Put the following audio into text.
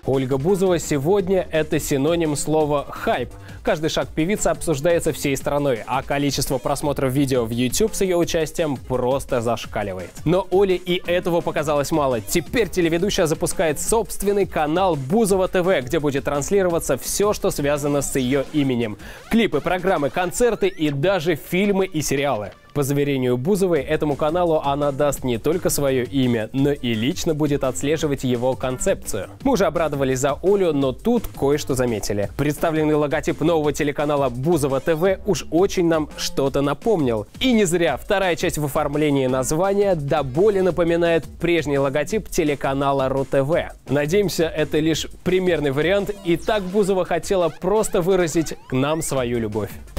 Ольга Бузова сегодня – это синоним слова «хайп». Каждый шаг певицы обсуждается всей страной, а количество просмотров видео в YouTube с ее участием просто зашкаливает. Но Оле и этого показалось мало. Теперь телеведущая запускает собственный канал Бузова ТВ, где будет транслироваться все, что связано с ее именем. Клипы, программы, концерты и даже фильмы и сериалы. По заверению Бузовой, этому каналу она даст не только свое имя, но и лично будет отслеживать его концепцию. Мы уже обрадовались за Олю, но тут кое-что заметили. Представленный логотип нового телеканала Бузова ТВ уж очень нам что-то напомнил. И не зря. Вторая часть в оформлении названия до боли напоминает прежний логотип телеканала РУ-ТВ. Надеемся, это лишь примерный вариант, и так Бузова хотела просто выразить к нам свою любовь.